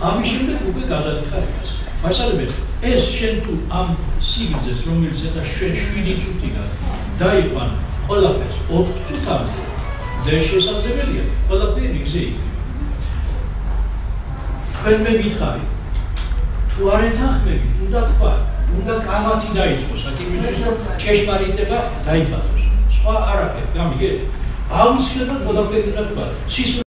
ამის შემდეგ უკვე გადაიხარებას. მასალებად ეს შენ თუ ამ სიგრძეს რომელზეც ჩვენ 7 წუთიდან დაიყვან ყველაფერს 4 წუთამდე და შესაძლებელია ყველაფერი გზი. თქვენ მე გითხარით თუ არ ეთანხმებით უნდა თქვა უნდა კამათი დაიწყოს აქ იმისთვის რომ ჭეშმარიტება დაიბადოს სხვა არაფერი გამიგეთ აუცილებლად ყველაფერი უნდა თქვა